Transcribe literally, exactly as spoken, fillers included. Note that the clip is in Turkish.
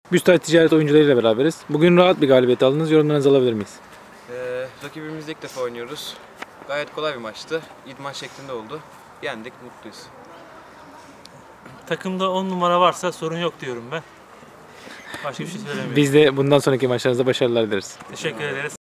Büstay Ticaret oyuncularıyla beraberiz. Bugün rahat bir galibiyet aldınız. Yorumlarınızı alabilir miyiz? Ee, rakibimizle ilk defa oynuyoruz. Gayet kolay bir maçtı. İdman şeklinde oldu. Yendik, mutluyuz. Takımda on numara varsa sorun yok diyorum ben. Başka bir şey söylemiyorum. Biz de bundan sonraki maçlarınızda başarılar dileriz. Teşekkür ederiz.